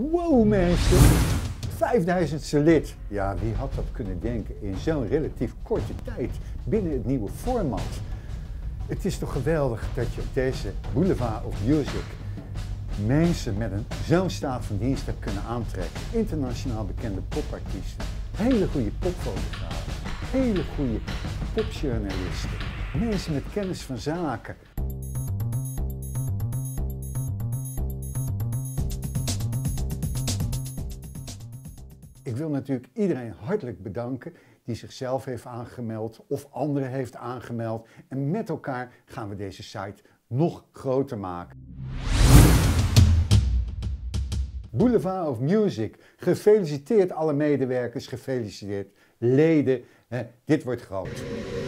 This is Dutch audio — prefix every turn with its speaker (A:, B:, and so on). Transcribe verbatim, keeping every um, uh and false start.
A: Wow mensen, vijfduizendste lid. Ja, wie had dat kunnen denken in zo'n relatief korte tijd binnen het nieuwe format. Het is toch geweldig dat je op deze Boulevard of Music mensen met een zo'n staat van dienst hebt kunnen aantrekken. Internationaal bekende popartiesten, hele goede popfotografen, hele goede popjournalisten, mensen met kennis van zaken. Ik wil natuurlijk iedereen hartelijk bedanken die zichzelf heeft aangemeld of anderen heeft aangemeld. En met elkaar gaan we deze site nog groter maken. Boulevard of Music, gefeliciteerd alle medewerkers, gefeliciteerd leden. Dit wordt groot.